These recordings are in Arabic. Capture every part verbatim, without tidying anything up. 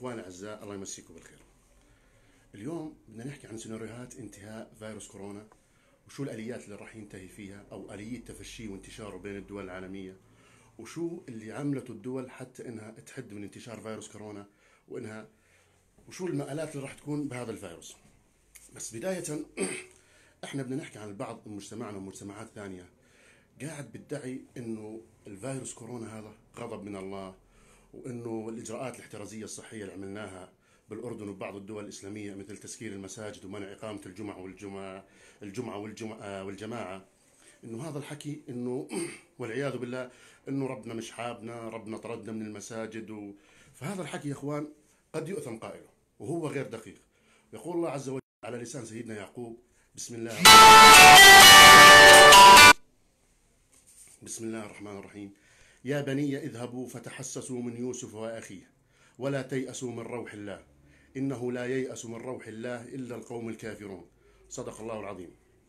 اخواني الاعزاء، الله يمسيكم بالخير. اليوم بدنا نحكي عن سيناريوهات انتهاء فيروس كورونا، وشو الاليات اللي راح ينتهي فيها او اليه تفشيه وانتشاره بين الدول العالميه، وشو اللي عملته الدول حتى انها تحد من انتشار فيروس كورونا، وانها وشو المآلات اللي راح تكون بهذا الفيروس. بس بدايه احنا بدنا نحكي عن بعض مجتمعنا ومجتمعات ثانيه قاعد بيدعي انه الفيروس كورونا هذا غضب من الله، وانه الاجراءات الاحترازيه الصحيه اللي عملناها بالاردن وبعض الدول الاسلاميه مثل تسكير المساجد ومنع اقامه الجمعه والجمعه الجمعه والجمعه والجماعه، انه هذا الحكي انه والعياذ بالله انه ربنا مش حابنا، ربنا طردنا من المساجد و... فهذا الحكي يا اخوان قد يؤثم قائله وهو غير دقيق. يقول الله عز وجل على لسان سيدنا يعقوب: بسم الله بسم الله الرحمن الرحيم: يا بني اذهبوا فتحسسوا من يوسف وأخيه ولا تيأسوا من روح الله إنه لا ييأس من روح الله إلا القوم الكافرون. صدق الله العظيم.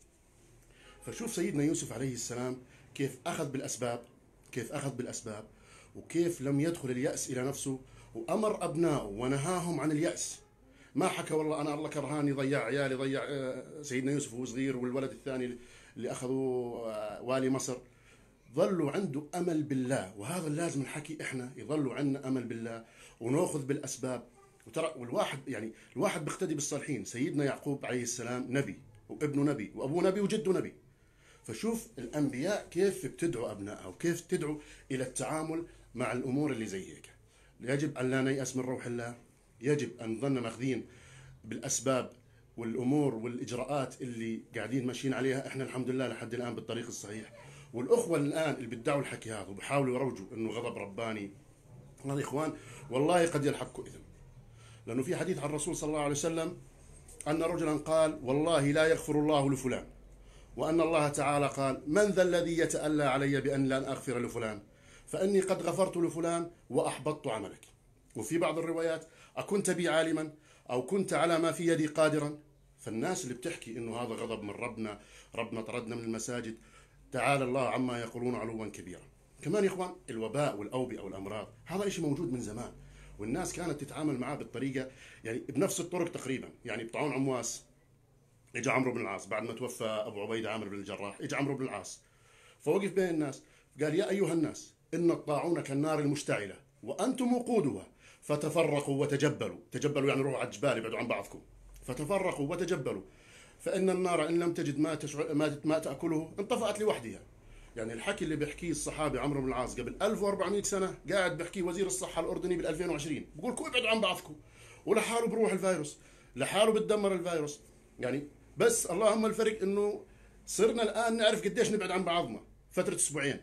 فشوف سيدنا يوسف عليه السلام كيف أخذ بالأسباب، كيف أخذ بالأسباب وكيف لم يدخل اليأس إلى نفسه، وأمر أبنائه ونهاهم عن اليأس. ما حكى والله أنا الله كرهان يضيع عيالي، ضيع سيدنا يوسف وهو صغير والولد الثاني اللي أخذوه والي مصر. ظلوا عنده أمل بالله، وهذا لازم الحكي إحنا يظلوا عندنا أمل بالله ونأخذ بالأسباب. وترى والواحد يعني الواحد بيقتدي بالصالحين. سيدنا يعقوب عليه السلام نبي وابنه نبي وأبوه نبي وجده نبي. فشوف الأنبياء كيف بتدعوا أبنائها وكيف تدعوا إلى التعامل مع الأمور اللي زي هيك. يجب أن لا نيأس من روح الله، يجب أن نظلنا ماخذين بالأسباب والأمور والإجراءات اللي قاعدين ماشيين عليها. إحنا الحمد لله لحد الآن بالطريق الصحيح. والأخوة الآن اللي بيدعوا الحكي هذا وبحاولوا يروجوا إنه غضب رباني، هذا يا إخوان والله قد يلحقكم إذن. لأنه في حديث عن الرسول صلى الله عليه وسلم أن رجلا قال: والله لا يغفر الله لفلان، وأن الله تعالى قال: من ذا الذي يتألى علي بأن لن أغفر لفلان، فإني قد غفرت لفلان وأحبطت عملك. وفي بعض الروايات: أكنت بي عالما أو كنت على ما في يدي قادرا. فالناس اللي بتحكي إنه هذا غضب من ربنا، ربنا طردنا من المساجد، تعالى الله عما يقولون علوا كبيرا. كمان يا إخوان الوباء والأوبئة والأمراض هذا إشي موجود من زمان، والناس كانت تتعامل معاه بالطريقة يعني بنفس الطرق تقريبا. يعني بطاعون عمواس اجى عمرو بن العاص بعد ما توفى ابو عبيده عامر بن الجراح، اجى عمرو بن العاص فوقف بين الناس قال: يا ايها الناس ان الطاعون كالنار المشتعله وانتم وقودها فتفرقوا وتجبلوا. تجبلوا يعني روحوا على الجبال ابعدوا عن بعضكم. فتفرقوا وتجبلوا فان النار ان لم تجد ما تشع... ما, ما تاكله انطفأت لوحدها. يعني الحكي اللي بيحكيه الصحابي عمرو بن العاص قبل ألف وأربعمئة سنه قاعد بيحكيه وزير الصحه الاردني بال ألفين وعشرين، بقول لكم ابعدوا عن بعضكم، ولحاله بروح الفيروس، لحاله بتدمر الفيروس. يعني بس اللهم الفرق انه صرنا الان نعرف قديش نبعد عن بعضنا فتره اسبوعين.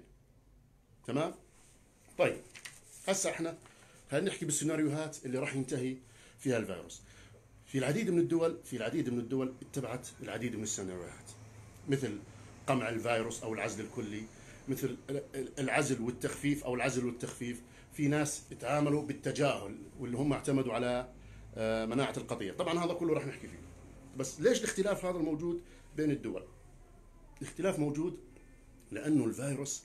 تمام؟ طيب هسه احنا خلينا نحكي بالسيناريوهات اللي راح ينتهي فيها الفيروس. في العديد من الدول في العديد من الدول اتبعت العديد من السيناريوهات، مثل قمع الفيروس او العزل الكلي، مثل العزل والتخفيف او العزل والتخفيف. في ناس تعاملوا بالتجاهل واللي هم اعتمدوا على مناعه القطيع. طبعا هذا كله راح نحكي فيه. بس ليش الاختلاف هذا الموجود بين الدول؟ الاختلاف موجود لأنه الفيروس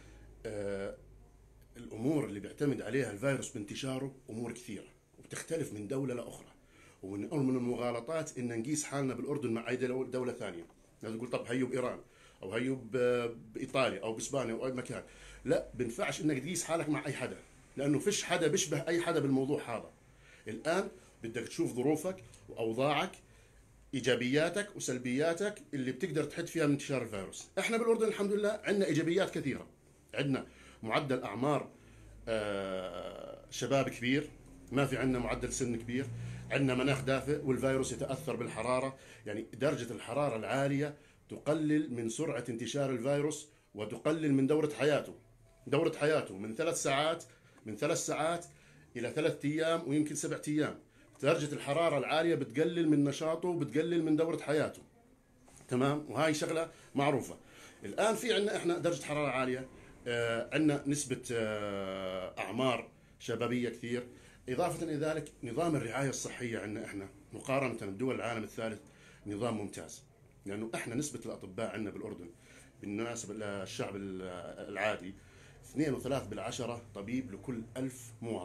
آه الأمور اللي بيعتمد عليها الفيروس بانتشاره أمور كثيرة وبتختلف من دولة لأخرى. ومن من المغالطات إن نقيس حالنا بالأردن مع أي دولة ثانية. لازم نقول طب هيو بإيران أو هيو بإيطاليا أو بإسبانيا أو أي مكان. لا، بنفعش إنك تقيس حالك مع أي حدا، لأنه فيش حدا بيشبه أي حدا بالموضوع هذا. الآن بدك تشوف ظروفك وأوضاعك، ايجابياتك وسلبياتك اللي بتقدر تحد فيها من انتشار الفيروس. احنا بالاردن الحمد لله عندنا ايجابيات كثيره. عندنا معدل اعمار شباب كبير، ما في عندنا معدل سن كبير، عندنا مناخ دافئ والفيروس يتاثر بالحراره. يعني درجه الحراره العاليه تقلل من سرعه انتشار الفيروس وتقلل من دوره حياته. دوره حياته من ثلاث ساعات من ثلاث ساعات الى ثلاث ايام ويمكن سبع ايام. درجة الحرارة العالية بتقلل من نشاطه وبتقلل من دورة حياته. تمام؟ وهاي شغلة معروفة. الآن في عندنا إحنا درجة حرارة عالية، آه عندنا نسبة آه أعمار شبابية كثير. إضافة إلى ذلك نظام الرعاية الصحية عندنا إحنا مقارنة بدول العالم الثالث نظام ممتاز. لأنه إحنا نسبة الأطباء عندنا بالأردن بالنسبة للشعب العادي اثنين وثلاث بالعشرة طبيب لكل ألف مواطن.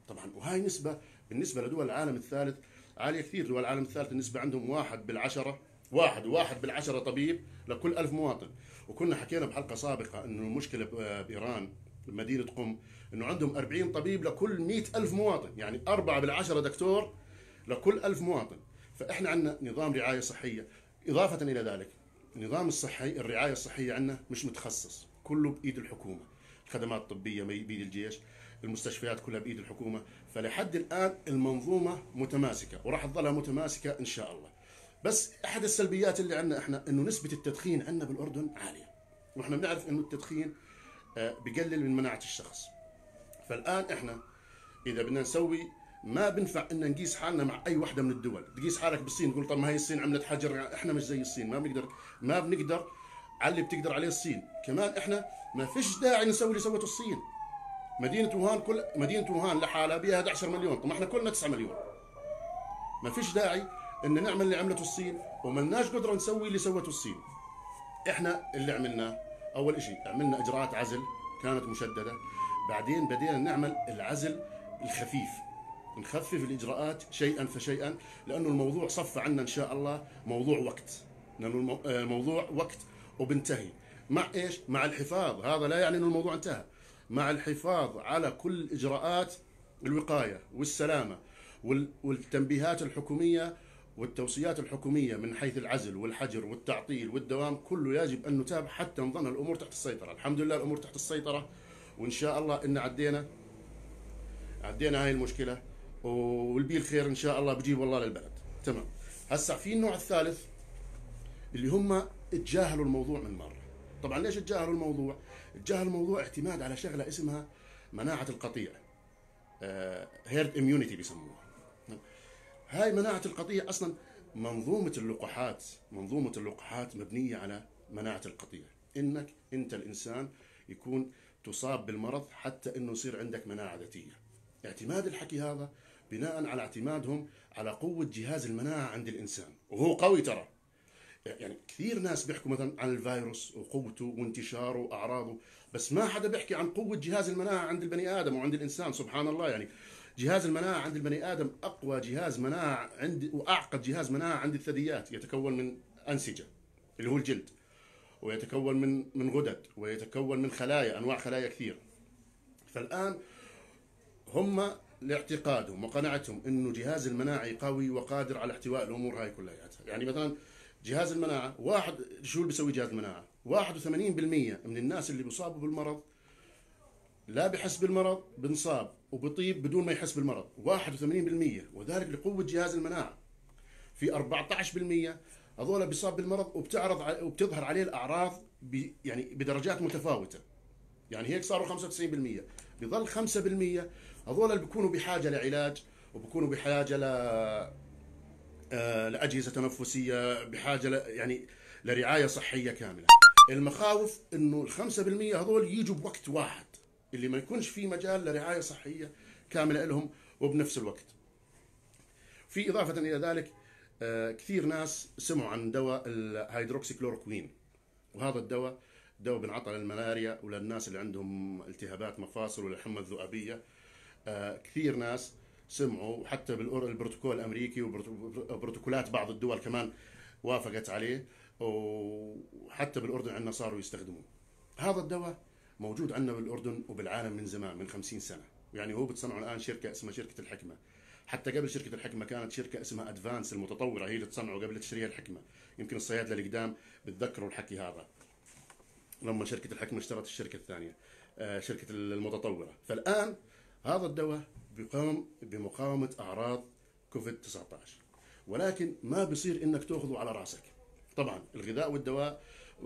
طبعا وهاي نسبه بالنسبه لدول العالم الثالث عاليه كثير. دول العالم الثالث النسبه عندهم واحد بالعشره، واحد واحد بالعشره طبيب لكل ألف مواطن. وكنا حكينا بحلقه سابقه انه المشكله بايران بمدينه قم انه عندهم أربعين طبيب لكل مئة ألف مواطن، يعني أربعة بالعشرة دكتور لكل ألف مواطن. فإحنا عندنا نظام رعاية صحية. إضافة إلى ذلك النظام الصحي الرعاية الصحية عندنا مش متخصص، كله بإيد الحكومة. الخدمات الطبية بإيد الجيش، المستشفيات كلها بإيد الحكومة. فلحد الآن المنظومة متماسكة وراح تظلها متماسكة إن شاء الله. بس أحد السلبيات اللي عندنا إحنا إنه نسبة التدخين عندنا بالأردن عالية، وإحنا بنعرف إنه التدخين بقلل من مناعة الشخص. فالآن إحنا إذا بدنا نسوي ما بنفع ان نقيس حالنا مع اي وحده من الدول. تقيس حالك بالصين تقول طب ما هي الصين عملت حجر، احنا مش زي الصين، ما بنقدر ما بنقدر على اللي بتقدر عليه الصين. كمان احنا ما فيش داعي نسوي اللي سوته الصين. مدينه ووهان كل مدينه ووهان لحالها بها أحد عشر مليون، طب ما احنا كلنا تسعة مليون. ما فيش داعي ان نعمل اللي عملته الصين وملناش قدره نسوي اللي سوته الصين. احنا اللي عملناه اول شيء عملنا اجراءات عزل كانت مشدده، بعدين بدينا نعمل العزل الخفيف، نخفف الإجراءات شيئا فشيئا، لأنه الموضوع صف عنا إن شاء الله موضوع وقت، لأنه الموضوع وقت وبنتهي. مع إيش؟ مع الحفاظ، هذا لا يعني أنه الموضوع انتهى، مع الحفاظ على كل إجراءات الوقاية والسلامة والتنبيهات الحكومية والتوصيات الحكومية من حيث العزل والحجر والتعطيل والدوام، كله يجب أن نتابع حتى نظن الأمور تحت السيطرة. الحمد لله الأمور تحت السيطرة، وإن شاء الله إن عدينا عدينا هاي المشكلة، والبي الخير ان شاء الله بجيب والله للبلد. تمام. هسه في النوع الثالث اللي هم تجاهلوا الموضوع من مره. طبعا ليش تجاهلوا الموضوع؟ تجاهلوا الموضوع اعتماد على شغله اسمها مناعه القطيع، هيرد اميونيتي بيسموها. هاي مناعه القطيع اصلا منظومه اللقاحات منظومه اللقاحات مبنيه على مناعه القطيع، انك انت الانسان يكون تصاب بالمرض حتى انه يصير عندك مناعه ذاتيه. اعتماد الحكي هذا بناء على اعتمادهم على قوة جهاز المناعة عند الإنسان، وهو قوي ترى. يعني كثير ناس بيحكوا مثلا عن الفيروس وقوته وانتشاره وأعراضه، بس ما حدا بيحكي عن قوة جهاز المناعة عند البني آدم وعند الإنسان. سبحان الله، يعني جهاز المناعة عند البني آدم أقوى جهاز مناعة عند وأعقد جهاز مناعة عند الثدييات، يتكون من أنسجة اللي هو الجلد، ويتكون من من غدد، ويتكون من خلايا، أنواع خلايا كثير. فالآن هم لاعتقادهم وقناعتهم انه جهاز المناعي قوي وقادر على احتواء الامور هاي كلها. يعني مثلا جهاز المناعه واحد، شو اللي بيسوي جهاز المناعه؟ واحد وثمانين بالمئة من الناس اللي بيصابوا بالمرض لا بحس بالمرض، بنصاب وبطيب بدون ما يحس بالمرض، واحد وثمانين بالمئة، وذلك لقوه جهاز المناعه. في أربعة عشر بالمئة هذول بيصاب بالمرض وبتعرض وبتظهر عليه الاعراض يعني بدرجات متفاوته، يعني هيك صاروا خمسة وتسعين بالمئة. بظل خمسة بالمئة هذول اللي بيكونوا بحاجه لعلاج وبيكونوا بحاجه ل لاجهزه تنفسيه، بحاجه ل... يعني لرعايه صحيه كامله. المخاوف انه ال خمسة بالمئة هذول يجوا بوقت واحد، اللي ما يكونش في مجال لرعايه صحيه كامله لهم وبنفس الوقت. في اضافه الى ذلك كثير ناس سمعوا عن دواء الهيدروكسيكلوروكوين، وهذا الدواء دواء بنعطى للملاريا وللناس اللي عندهم التهابات مفاصل وللحمى الذؤابيه. آه كثير ناس سمعوا، وحتى بالبروتوكول الامريكي وبروتوكولات بعض الدول كمان وافقت عليه، وحتى بالاردن عندنا صاروا يستخدموه. هذا الدواء موجود عندنا بالاردن وبالعالم من زمان، من خمسين سنه، يعني هو بتصنعه الان شركه اسمها شركه الحكمه. حتى قبل شركه الحكمه كانت شركه اسمها ادفانس المتطوره هي اللي تصنعه قبل تشتريها الحكمه. يمكن الصيادله اللي قدام بتذكروا الحكي هذا لما شركه الحكمه اشترت الشركه الثانيه آه شركه المتطوره. فالان هذا الدواء بيقوم بمقاومه اعراض كوفيد تسعة عشر، ولكن ما بصير انك تاخذه على راسك. طبعا الغذاء والدواء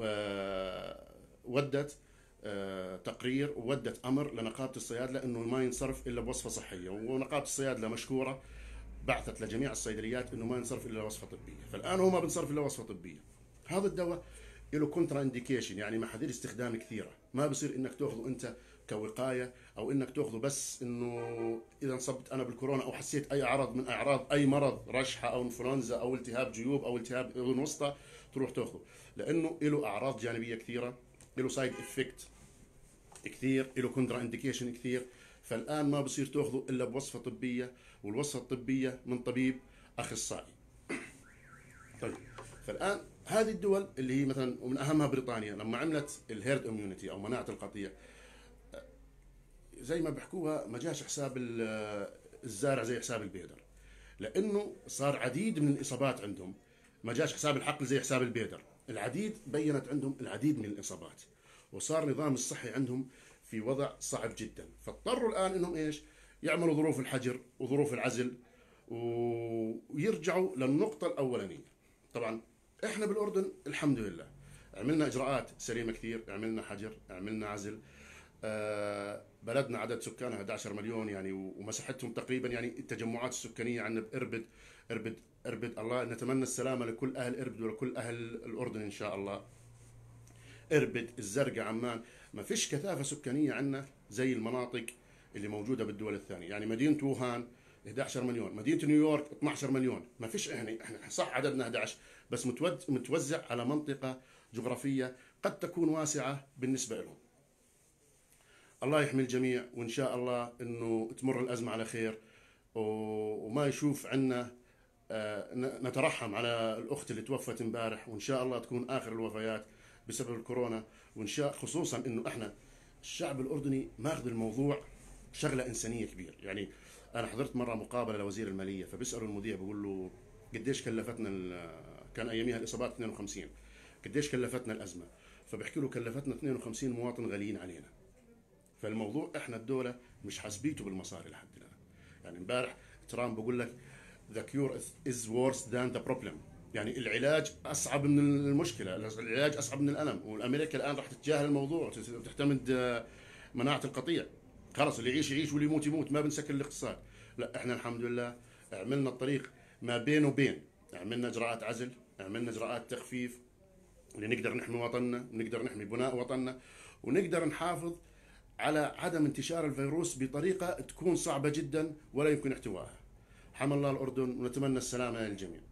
ودت تقرير وودت امر لنقابه الصيادله انه ما ينصرف الا بوصفه صحيه، ونقابه الصيادله مشكوره بعثت لجميع الصيدليات انه ما ينصرف الا وصفه طبيه. فالان هو ما بنصرف الا وصفه طبيه. هذا الدواء له كونترا انديكيشن، يعني محاذير استخدام كثيره، ما بصير انك تاخذه انت كوقايه او انك تاخذه بس انه اذا انصبت انا بالكورونا او حسيت اي عرض من اعراض اي مرض، رشحه او انفلونزا او التهاب جيوب او التهاب اذن وسطى، تروح تاخذه، لانه له اعراض جانبيه كثيره، له سايد افكت كثير، له كونترا انديكيشن كثير. فالان ما بصير تاخذه الا بوصفه طبيه، والوصفه الطبيه من طبيب اخصائي. طيب، فالان هذه الدول اللي هي مثلا ومن اهمها بريطانيا لما عملت الهيرد اميونيتي او مناعه القطيع، زي ما بيحكوها ما جاش حساب الزارع زي حساب البيدر، لانه صار عديد من الاصابات عندهم. ما جاش حساب الحقل زي حساب البيدر، العديد بينت عندهم العديد من الاصابات، وصار النظام الصحي عندهم في وضع صعب جدا. فاضطروا الان انهم ايش؟ يعملوا ظروف الحجر وظروف العزل ويرجعوا للنقطه الاولانيه. طبعا احنا بالاردن الحمد لله عملنا اجراءات سليمه كثير، عملنا حجر، عملنا عزل. آه، بلدنا عدد سكانها احد عشر مليون يعني، ومساحتهم تقريبا يعني التجمعات السكانيه عندنا باربد اربد اربد الله نتمنى السلامه لكل اهل اربد ولكل اهل الاردن ان شاء الله. اربد، الزرقاء، عمان، ما فيش كثافه سكانيه عندنا زي المناطق اللي موجوده بالدول الثانيه. يعني مدينه ووهان احد عشر مليون، مدينه نيويورك اثني عشر مليون. ما فيش احنا احنا صح عددنا احد عشر بس متوزع على منطقه جغرافيه قد تكون واسعه بالنسبه لهم. الله يحمي الجميع، وإن شاء الله إنه تمر الأزمة على خير وما يشوف عنا. نترحم على الأخت اللي توفت امبارح، وإن شاء الله تكون آخر الوفيات بسبب الكورونا. وإن شاء خصوصا إنه إحنا الشعب الأردني ماخذ الموضوع شغلة إنسانية كبير. يعني أنا حضرت مرة مقابلة لوزير المالية، فبيسألوا المذيع بيقول له قديش كلفتنا، كان أياميها الإصابات اثنين وخمسين، قديش كلفتنا الأزمة؟ فبحكي له كلفتنا اثنين وخمسين مواطن غاليين علينا. فالموضوع احنا الدولة مش حاسبيته بالمصاري لحد الان. يعني امبارح ترامب بقول لك the cure is worse than the problem، يعني العلاج اصعب من المشكلة، العلاج اصعب من الالم. والامريكا الان راح تتجاهل الموضوع وتعتمد مناعة القطيع. خلص اللي يعيش يعيش واللي يموت يموت، ما بنسكر الاقتصاد. لا، احنا الحمد لله عملنا الطريق ما بين وبين، عملنا اجراءات عزل، عملنا اجراءات تخفيف اللي نقدر نحمي وطننا، ونقدر نحمي بناء وطننا، ونقدر نحافظ على عدم انتشار الفيروس بطريقة تكون صعبة جدا ولا يمكن احتوائها. حمى الله الأردن، ونتمنى السلامة للجميع.